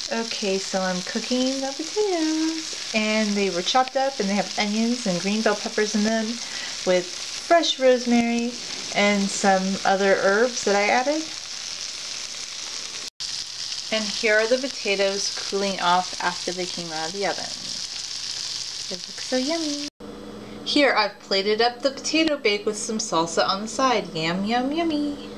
Okay, so I'm cooking the potatoes, and they were chopped up, and they have onions and green bell peppers in them with fresh rosemary and some other herbs that I added. And here are the potatoes cooling off after they came out of the oven. They look so yummy. Here I've plated up the potato bake with some salsa on the side. Yum, yum, yummy.